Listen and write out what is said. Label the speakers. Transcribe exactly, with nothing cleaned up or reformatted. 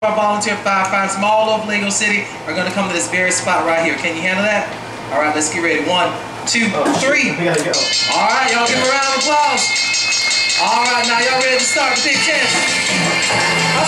Speaker 1: Our volunteer firefighters from all over Lego City are going to come to this very spot right here. Can you handle that? All right, let's get ready. One, two,
Speaker 2: oh,
Speaker 1: three.
Speaker 2: We gotta go.
Speaker 1: All right, y'all give them a round of applause. All right, now y'all ready to start the big chance?